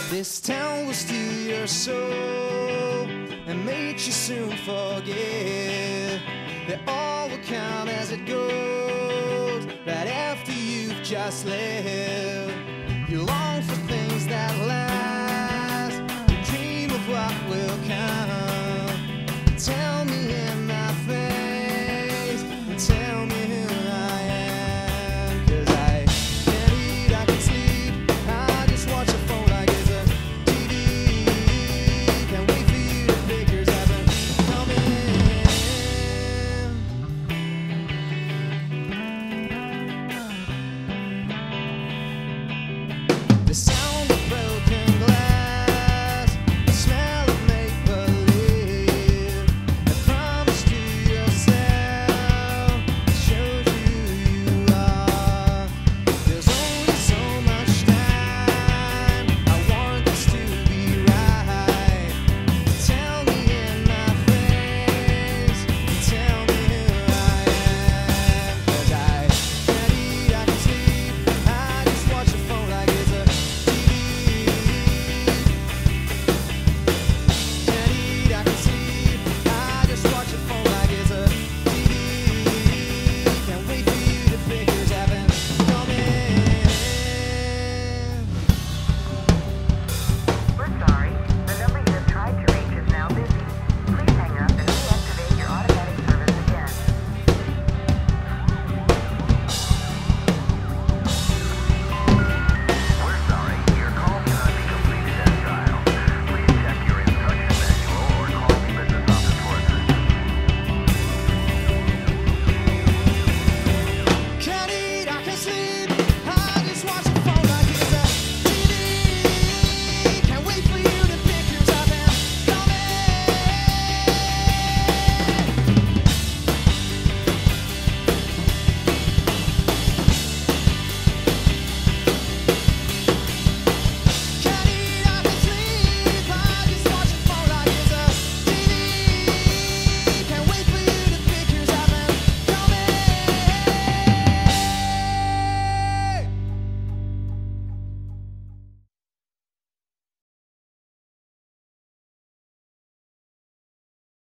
This town will steal your soul and make you soon forget that all will count as it goes right after you've just left. You long for things that last, you dream of what will come. Tell